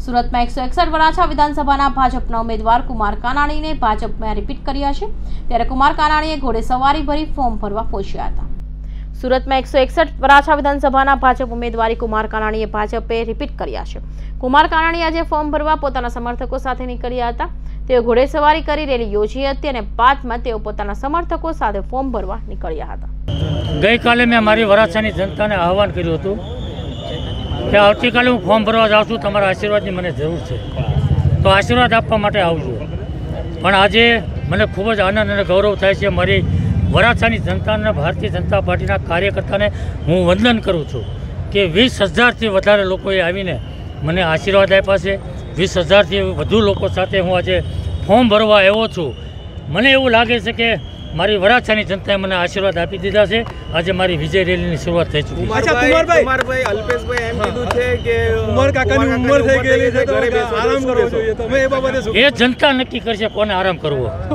सूरत में 161 वराछा विधानसभा भाजपा उम्मीदवार कुमार कानाणी ने भाजप में रिपीट कर्या छे। त्यारे कुमार कानाणीए घोड़ेसवारी भरी फॉर्म भरवा पहोंच्या हता। सूरत में 161 वराछा विधानसभा भाजप उम्मीदवारी कुमार कानाणीए भाजपे रिपीट कर्या छे। कुमार कानाणी आज फॉर्म भरवा पोताना समर्थको साथे निकळ्या हता। तेओ घोड़ेसवारी करी रेली योजी हती अने बादमां तेओ पोताना समर्थको साथे फॉर्म भरवा निकळ्या हता। गई काले मैं मारी वराछानी जनताने आह्वान कर्युं हतुं कि आवतीकाले हूँ फॉर्म भरवा जाऊँ छूं, तमारा आशीर्वादनी मने जरूर छे, तो आशीर्वाद आपवा माटे आवजो। पण आजे मने खूब ज आनंद अने गौरव थाय छे। मारी वराछानी जनताने भारतीय जनता पार्टीना कार्यकर्ताने हूँ वंदन करूँ छूं कि 20,000 थी वधारे लोकोए आवीने मने आशीर्वाद आप्या छे। 20,000 थी वधु लोको साथे हूँ आज फॉर्म भरवा आव्यो छूं। मने एवुं लागे छे कि मारी वराछानी जनताए मने आशीर्वाद आपी दीधा छे। आज मारी विजय रेलीनी शुरुआत थई चूकी છે। कुमारभाई अल्पेशभाई एम कीधुं छे के उमर काकानी उमर થઈ ગયેલી છે તો આરામ કરવો જોઈએ, તમે એ બાબતે શું? એ જનતા નક્કી કરશે કોને આરામ કરવો।